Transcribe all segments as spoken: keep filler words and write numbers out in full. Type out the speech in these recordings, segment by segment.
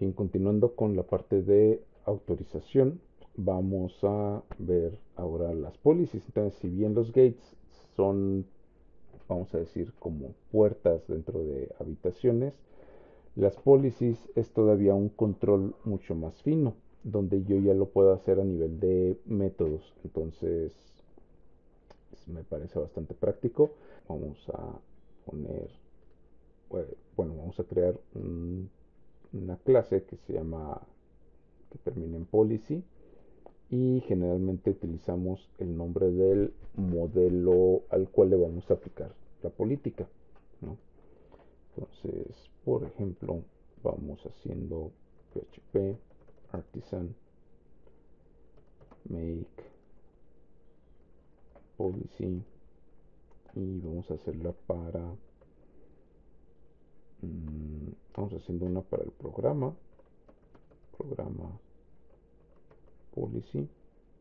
Bien, continuando con la parte de autorización, vamos a ver ahora las policies. Entonces, si bien los gates son, vamos a decir, como puertas dentro de habitaciones, las policies es todavía un control mucho más fino, donde yo ya lo puedo hacer a nivel de métodos. Entonces, me parece bastante práctico. Vamos a poner, bueno, vamos a crear un, una clase que se llama, que termina en policy, y generalmente utilizamos el nombre del modelo al cual le vamos a aplicar la política, ¿no? Entonces, por ejemplo, vamos haciendo P H P artisan make policy y vamos a hacerla para mmm, vamos haciendo una para el programa programa policy,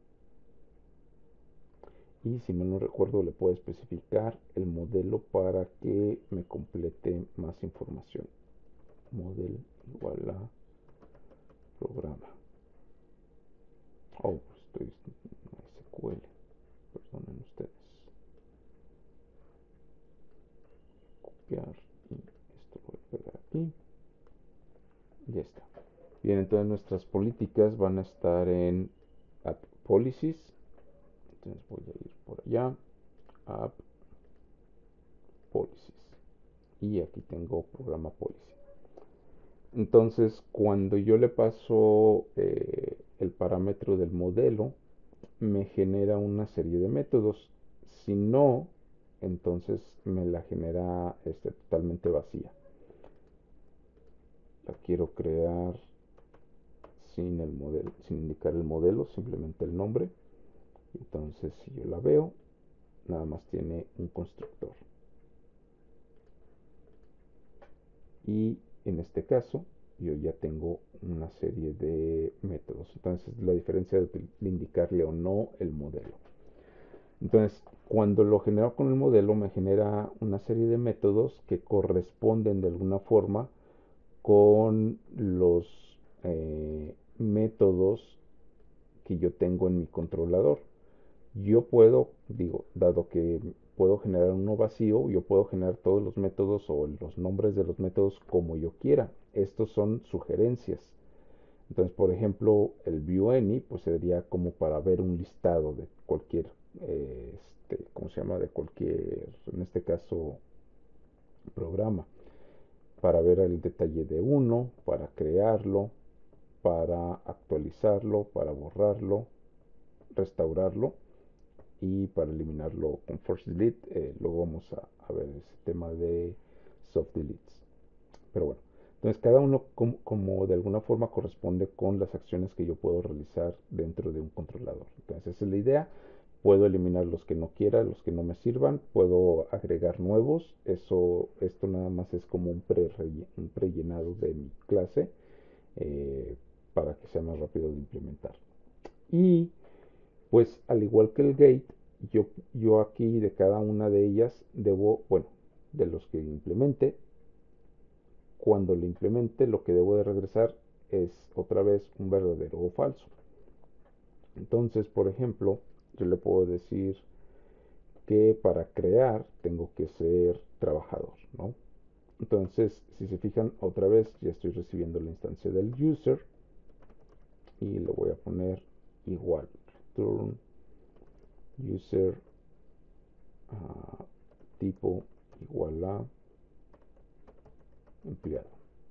y si mal no recuerdo le puedo especificar el modelo para que me complete más información. Model igual a programa. Oh, estoy en MySQL, perdonen ustedes. Copiar y esto lo voy a pegar aquí. Ya está. Bien, entonces nuestras políticas van a estar en App Policies. Entonces voy a ir por allá. App Policies. Y aquí tengo programa Policy. Entonces, cuando yo le paso eh, el parámetro del modelo, me genera una serie de métodos. Si no, entonces me la genera este, totalmente vacía. La quiero crear sin el modelo, sin indicar el modelo, simplemente el nombre. Entonces, si yo la veo, nada más tiene un constructor. Y en este caso, yo ya tengo una serie de métodos. Entonces, la diferencia de, de indicarle o no el modelo. Entonces, cuando lo genero con el modelo, me genera una serie de métodos que corresponden de alguna forma con los eh, métodos que yo tengo en mi controlador. Yo puedo, digo, dado que puedo generar uno vacío, yo puedo generar todos los métodos o los nombres de los métodos como yo quiera. Estos son sugerencias. Entonces, por ejemplo, el viewAny pues sería como para ver un listado de cualquier, eh, este, ¿cómo se llama? De cualquier, en este caso, programa. Para ver el detalle de uno, para crearlo, para actualizarlo, para borrarlo, restaurarlo y para eliminarlo con force delete. Eh, luego vamos a, a ver ese tema de soft deletes. Pero bueno, entonces cada uno como, como, de alguna forma corresponde con las acciones que yo puedo realizar dentro de un controlador. Entonces esa es la idea. Puedo eliminar los que no quiera, los que no me sirvan. Puedo agregar nuevos. Eso, esto nada más es como un pre-llenado de mi clase eh, para que sea más rápido de implementar. Y pues al igual que el gate, yo, yo aquí de cada una de ellas debo, bueno, de los que implemente, cuando lo implemente lo que debo de regresar es otra vez un verdadero o falso. Entonces, por ejemplo, yo le puedo decir que para crear tengo que ser trabajador, ¿no? Entonces, si se fijan, otra vez ya estoy recibiendo la instancia del user y lo voy a poner igual, return user uh, tipo igual a empleado.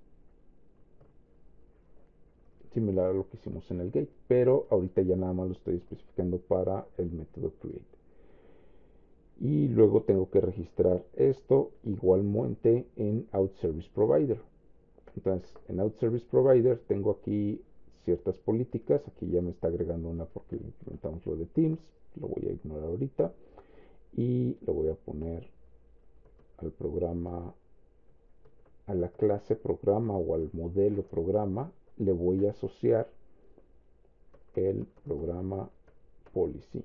Similar a lo que hicimos en el gate, pero ahorita ya nada más lo estoy especificando para el método create. Y luego tengo que registrar esto igualmente en OutServiceProvider. Entonces, en OutServiceProvider tengo aquí ciertas políticas. Aquí ya me está agregando una porque implementamos lo de Teams. Lo voy a ignorar ahorita. Y lo voy a poner al programa, a la clase programa o al modelo programa. Le voy a asociar el programa policy.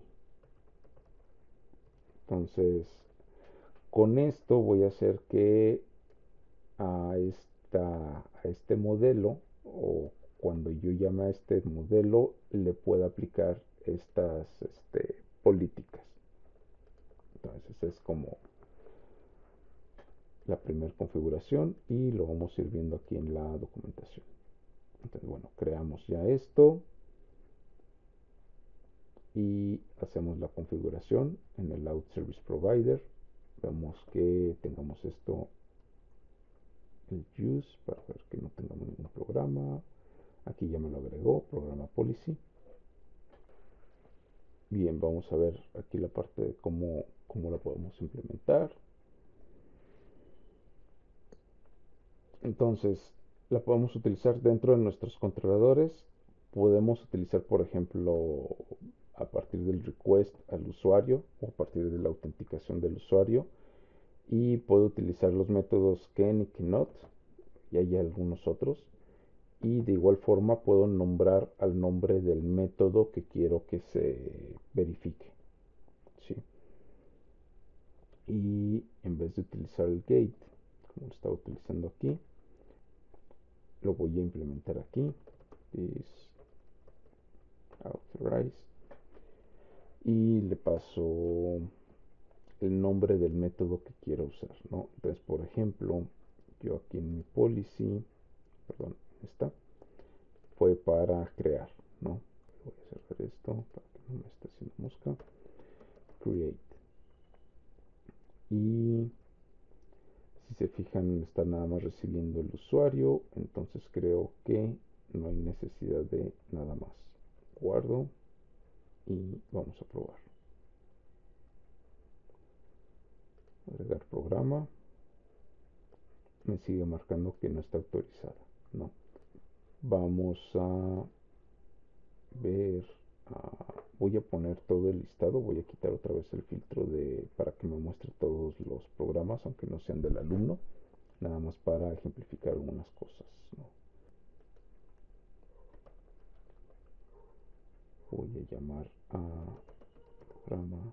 Entonces, con esto voy a hacer que a, esta, a este modelo o cuando yo llame a este modelo le pueda aplicar estas este, políticas. Entonces es como la primera configuración y lo vamos a ir viendo aquí en la documentación. Entonces, bueno, creamos ya esto y hacemos la configuración en el Out Service Provider. Vemos que tengamos esto, el use, para ver que no tengamos ningún programa. Aquí ya me lo agregó, programa policy. Bien, vamos a ver aquí la parte de cómo, cómo la podemos implementar. Entonces, la podemos utilizar dentro de nuestros controladores. Podemos utilizar, por ejemplo, a partir del request al usuario o a partir de la autenticación del usuario. Y puedo utilizar los métodos can y cannot, y hay algunos otros. Y de igual forma puedo nombrar al nombre del método que quiero que se verifique. ¿Sí? Y en vez de utilizar el gate, como lo estaba utilizando aquí, lo voy a implementar aquí. Is authorize. Y le paso el nombre del método que quiero usar, ¿no? Entonces, por ejemplo, yo aquí en mi policy, perdón, está, fue para crear, ¿no? Voy a cerrar esto para que no me esté haciendo mosca. Create. Y si se fijan, está nada más recibiendo el usuario, entonces creo que no hay necesidad de nada más. Guardo y vamos a probar. Agregar programa. Me sigue marcando que no está autorizada. No. Vamos a ver. Uh, voy a poner todo el listado. Voy a quitar otra vez el filtro de para que me muestre todos los programas, aunque no sean del alumno. Nada más para ejemplificar algunas cosas, ¿no? Voy a llamar a programa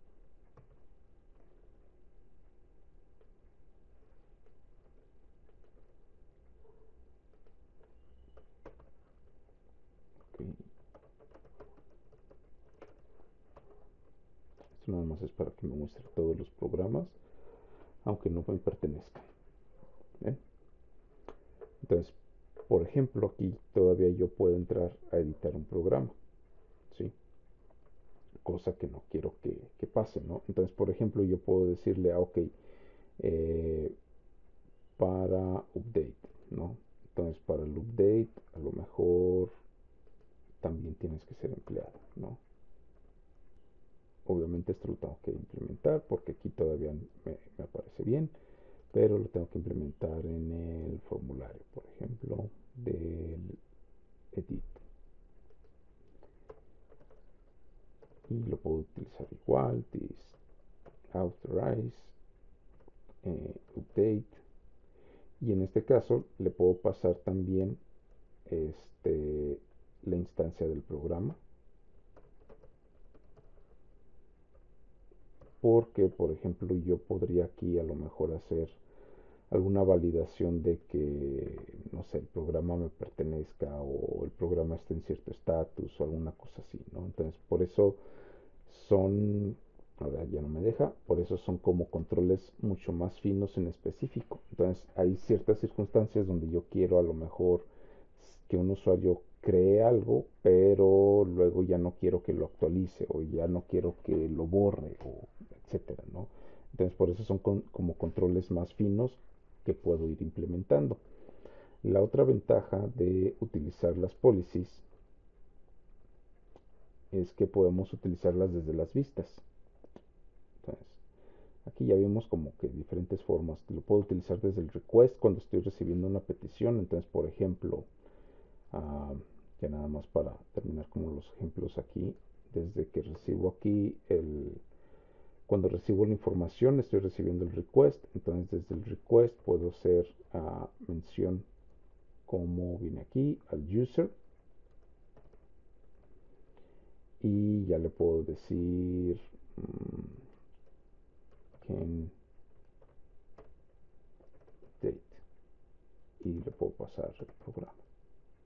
okay. Esto nada más es para que me muestre todos los programas, aunque no me pertenezcan. ¿Ven? Entonces, por ejemplo, aquí todavía yo puedo entrar a editar un programa, ¿sí? Cosa que no quiero que, que pase, ¿no? Entonces, por ejemplo, yo puedo decirle, ah, ok, eh, para update, ¿no? Entonces, para el update, a lo mejor también tienes que ser empleado, ¿no? Obviamente esto lo tengo que implementar porque aquí todavía me, me aparece bien, pero lo tengo que implementar en el formulario, por ejemplo, del edit. Y lo puedo utilizar igual, this authorize, eh, update. Y en este caso le puedo pasar también este, la instancia del programa. Porque, por ejemplo, yo podría aquí a lo mejor hacer alguna validación de que, no sé, el programa me pertenezca o el programa esté en cierto estatus o alguna cosa así, ¿no? Entonces, por eso son, ahora ya no me deja, por eso son como controles mucho más finos en específico. Entonces, hay ciertas circunstancias donde yo quiero a lo mejor que un usuario cree algo, pero luego ya no quiero que lo actualice o ya no quiero que lo borre, o etcétera, ¿no? Entonces, por eso son con, como controles más finos que puedo ir implementando. La otra ventaja de utilizar las policies es que podemos utilizarlas desde las vistas. Entonces, aquí ya vimos como que diferentes formas. Lo puedo utilizar desde el request cuando estoy recibiendo una petición. Entonces, por ejemplo, uh, ya nada más para terminar como los ejemplos aquí, desde que recibo aquí el cuando recibo la información estoy recibiendo el request, entonces desde el request puedo hacer uh, mención como viene aquí al user y ya le puedo decir um, can date y le puedo pasar el programa.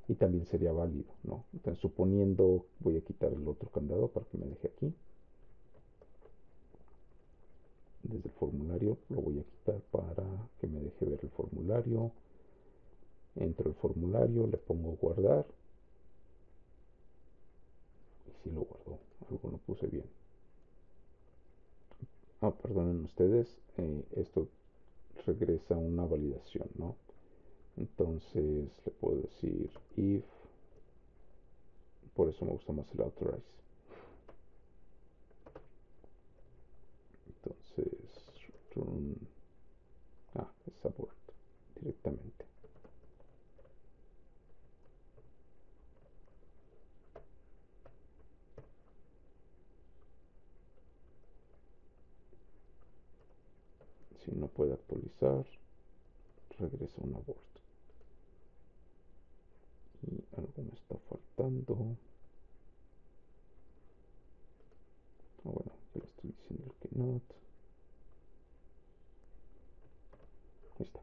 y también sería válido, ¿no? Entonces, suponiendo, voy a quitar el otro candado para que me deje aquí. Desde el formulario lo voy a quitar para que me deje ver el formulario. Entro el formulario, le pongo guardar. Y si lo guardó, algo no puse bien. Ah, perdonen ustedes, eh, esto regresa una validación, ¿no? Entonces le puedo decir if, por eso me gusta más el authorize. Entonces, run, ah, es abort directamente. Si no puede actualizar, regresa un abort. Y algo me está faltando. Ah, bueno, ya le estoy diciendo el que not. Ahí está.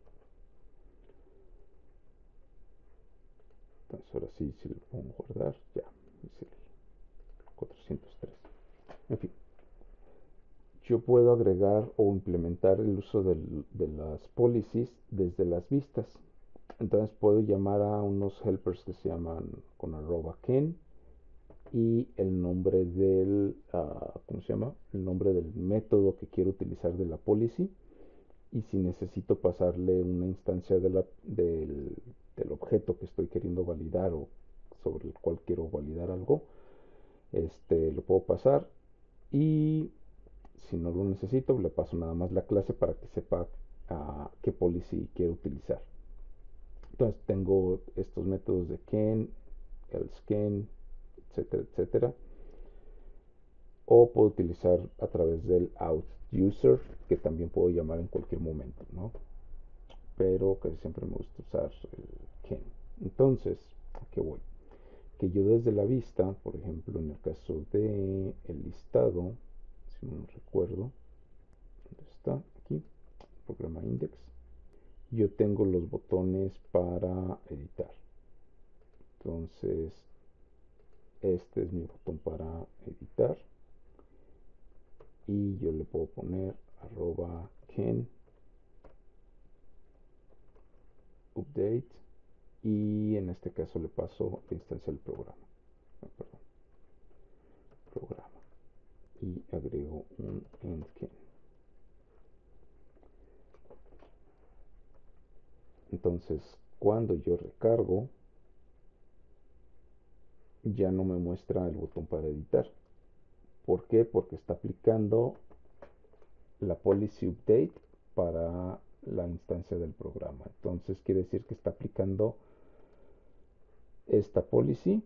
Entonces ahora sí, si le pongo guardar, ya, es el cuatrocientos tres. En fin, yo puedo agregar o implementar el uso del, de las policies desde las vistas. Entonces puedo llamar a unos helpers que se llaman con arroba ken y el nombre del, uh, ¿cómo se llama? El nombre del método que quiero utilizar de la policy. Y si necesito pasarle una instancia de la, del, del objeto que estoy queriendo validar o sobre el cual quiero validar algo, este, lo puedo pasar. Y si no lo necesito, le paso nada más la clase para que sepa uh, qué policy quiero utilizar. Entonces tengo estos métodos de ken, el scan, etcétera, etcétera. O puedo utilizar a través del out user, que también puedo llamar en cualquier momento, ¿no? Pero casi siempre me gusta usar el ken. Entonces, ¿a qué voy? Que yo desde la vista, por ejemplo, en el caso de el listado, si no recuerdo, ¿dónde está? Aquí, programa index. Yo tengo los botones para editar. Entonces, este es mi botón para editar. Y yo le puedo poner arroba ken update. Y en este caso le paso la instancia del programa. Ah, perdón, programa. Y agrego un endken. Entonces, cuando yo recargo, ya no me muestra el botón para editar. ¿Por qué? Porque está aplicando la policy update para la instancia del programa. Entonces quiere decir que está aplicando esta policy,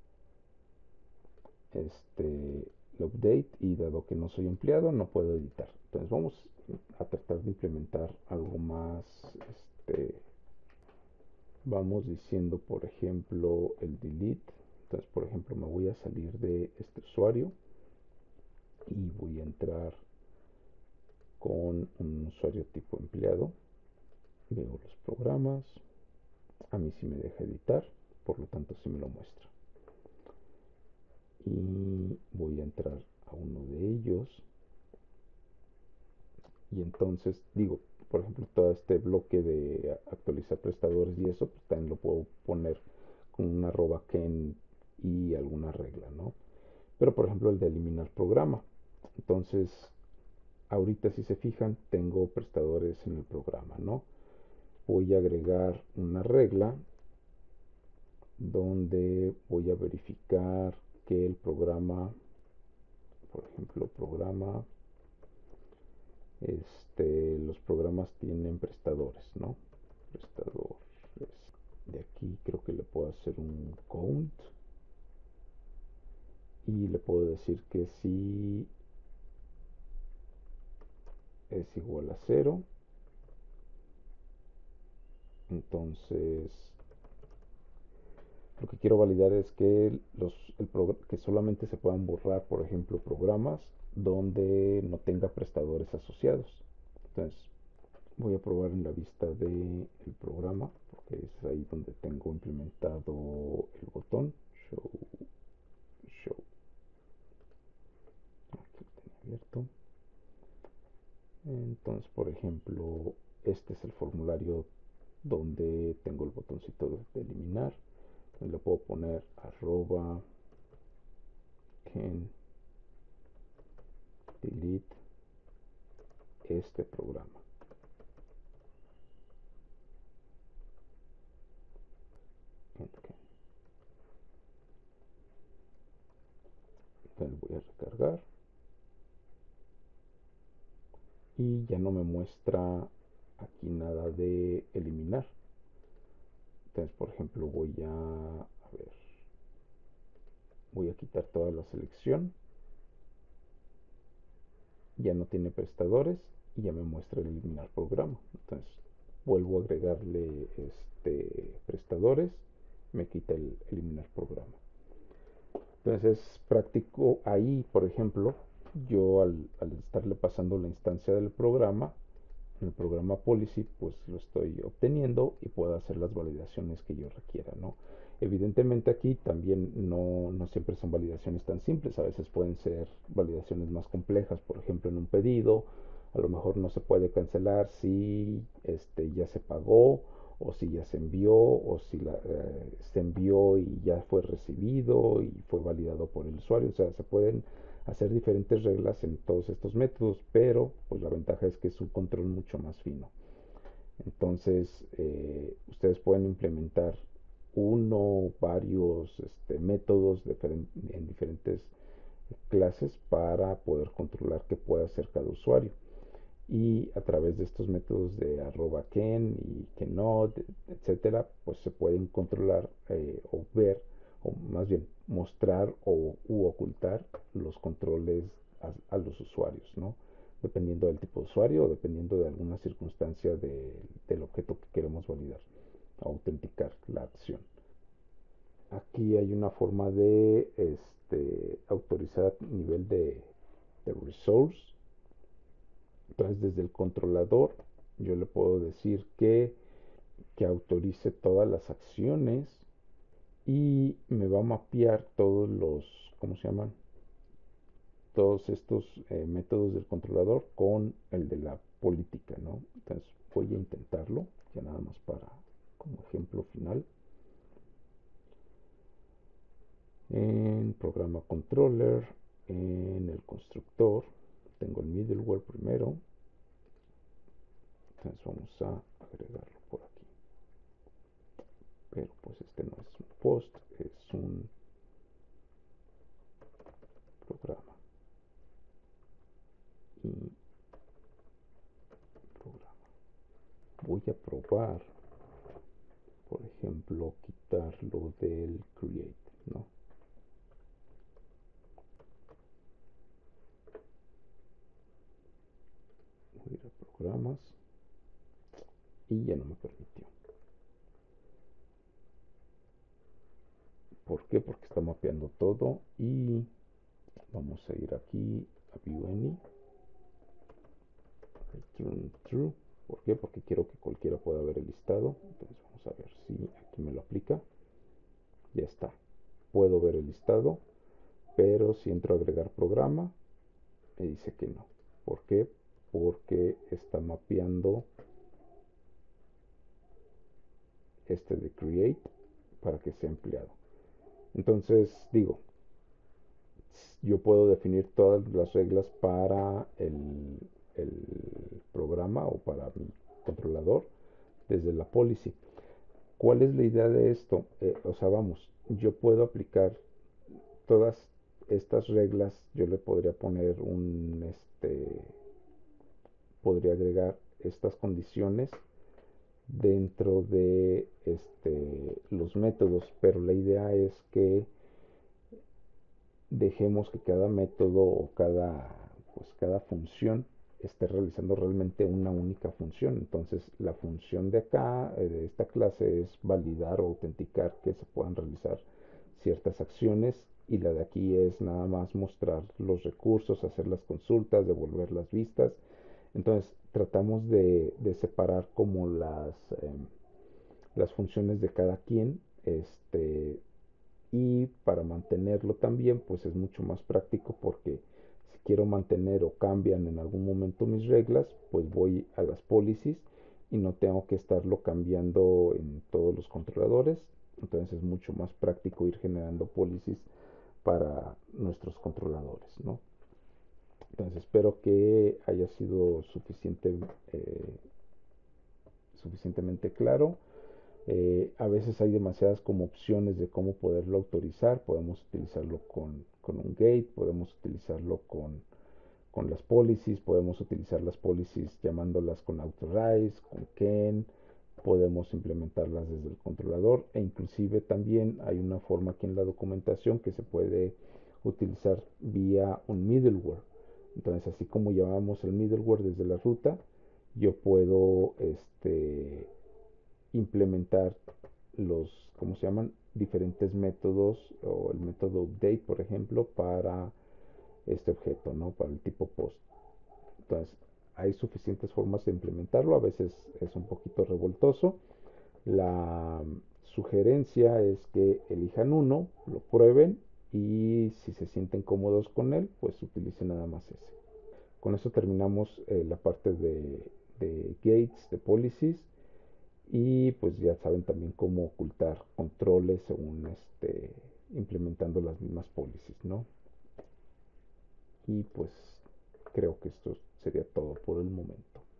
este, el update, y dado que no soy empleado no puedo editar. Entonces vamos a tratar de implementar algo más, este, vamos diciendo por ejemplo el delete. Entonces por ejemplo me voy a salir de este usuario y voy a entrar con un usuario tipo empleado. Veo los programas, a mí sí me deja editar, por lo tanto sí me lo muestra. Y voy a entrar a uno de ellos. Y entonces digo, por ejemplo, todo este bloque de actualizar prestadores y eso, pues también lo puedo poner con una arroba ken y alguna regla, ¿no? Pero por ejemplo el de eliminar programa. Entonces, ahorita si se fijan, tengo prestadores en el programa, ¿no? Voy a agregar una regla donde voy a verificar que el programa, por ejemplo, programa, este, los programas tienen prestadores, ¿no? Prestadores. De aquí creo que le puedo hacer un count y le puedo decir que si es igual a cero, entonces lo que quiero validar es que, los, el que solamente se puedan borrar, por ejemplo, programas donde no tenga prestadores asociados. Entonces voy a probar en la vista del programa, porque que es ahí donde tengo implementado el botón show, show. Aquí lo tenía abierto. Entonces, por ejemplo, este es el formulario donde tengo el botoncito de eliminar. Le puedo poner arroba can delete este programa. Entonces voy a recargar y ya no me muestra aquí nada de eliminar. Entonces, por ejemplo, voy a, a ver, voy a quitar toda la selección. Ya no tiene prestadores y ya me muestra el eliminar programa. Entonces, vuelvo a agregarle este prestadores, me quita el eliminar programa. Entonces es práctico ahí, por ejemplo, yo al, al estarle pasando la instancia del programa, en el programa policy, pues lo estoy obteniendo y puedo hacer las validaciones que yo requiera, ¿no? Evidentemente aquí también no, no siempre son validaciones tan simples, a veces pueden ser validaciones más complejas, por ejemplo en un pedido, a lo mejor no se puede cancelar si este, ya se pagó o si ya se envió o si la, eh, se envió y ya fue recibido y fue validado por el usuario, o sea, se pueden hacer diferentes reglas en todos estos métodos, pero pues la ventaja es que es un control mucho más fino. Entonces, eh, ustedes pueden implementar uno o varios este, métodos en diferentes clases para poder controlar qué puede hacer cada usuario. Y a través de estos métodos de arroba ken y kenot, etcétera, pues se pueden controlar eh, o ver, o más bien mostrar o u ocultar los controles a, a los usuarios, ¿no? Dependiendo del tipo de usuario o dependiendo de alguna circunstancia de, del objeto que queremos validar, autenticar la acción. Aquí hay una forma de este, autorizar nivel de, de resource. Entonces, desde el controlador, yo le puedo decir que, que autorice todas las acciones y me va a mapear todos los, ¿cómo se llaman? Todos estos eh, métodos del controlador con el de la política, ¿no? Entonces, voy a intentarlo, ya nada más para como ejemplo final. En programa controller, en el constructor, tengo el middleware primero. Entonces vamos a agregarlo por aquí. Pero pues este no es un post, es un programa. Y programa. Voy a probar, por ejemplo, quitarlo del create, ¿no? Voy a ir a programas y ya no me permitió. ¿Por qué? Porque está mapeando todo y vamos a ir aquí a view any, return true. ¿Por qué? Porque quiero que cualquiera pueda ver el listado. Entonces vamos a ver si aquí me lo aplica. Ya está. Puedo ver el listado, pero si entro a agregar programa, me dice que no. ¿Por qué? Porque está mapeando este de create para que sea empleado. Entonces digo, yo puedo definir todas las reglas para el, el programa o para mi controlador desde la policy. ¿Cuál es la idea de esto? Eh, o sea, vamos, yo puedo aplicar todas estas reglas, yo le podría poner un, este, podría agregar estas condiciones dentro de este, los métodos, pero la idea es que dejemos que cada método o cada, pues cada función esté realizando realmente una única función. Entonces, la función de acá, eh, de esta clase, es validar o autenticar que se puedan realizar ciertas acciones y la de aquí es nada más mostrar los recursos, hacer las consultas, devolver las vistas. Entonces, tratamos de, de separar como las... Eh, las funciones de cada quien, este, y para mantenerlo también pues es mucho más práctico porque si quiero mantener o cambian en algún momento mis reglas, pues voy a las policies y no tengo que estarlo cambiando en todos los controladores. Entonces es mucho más práctico ir generando policies para nuestros controladores, ¿no? Entonces espero que haya sido suficiente, eh, suficientemente claro. Eh, a veces hay demasiadas como opciones de cómo poderlo autorizar. Podemos utilizarlo con, con un gate, podemos utilizarlo con, con las policies, podemos utilizar las policies llamándolas con authorize, con ken, podemos implementarlas desde el controlador e inclusive también hay una forma aquí en la documentación que se puede utilizar vía un middleware. Entonces, así como llamamos el middleware desde la ruta, yo puedo este, implementar los, ¿cómo se llaman? Diferentes métodos o el método update, por ejemplo, para este objeto, ¿no? Para el tipo post. Entonces, hay suficientes formas de implementarlo. A veces es un poquito revoltoso. La sugerencia es que elijan uno, lo prueben y si se sienten cómodos con él, pues utilicen nada más ese. Con eso terminamos eh, la parte de, de gates, de policies. Y pues ya saben también cómo ocultar controles según este, implementando las mismas policies, ¿no? Y pues creo que esto sería todo por el momento.